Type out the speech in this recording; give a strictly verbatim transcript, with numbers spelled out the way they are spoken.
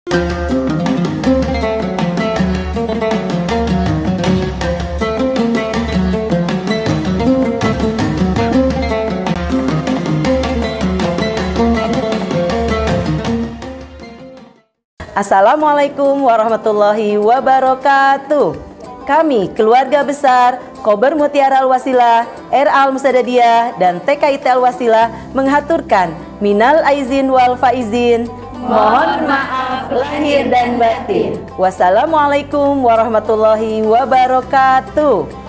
Assalamualaikum warahmatullahi wabarakatuh. Kami keluarga besar Kober Mutiara Al-Wasilah, R A Al-Musadadiyah, dan T K I T Al-Wasilah menghaturkan minal aizin wal faizin. Mohon maaf lahir dan batin. Wassalamualaikum warahmatullahi wabarakatuh.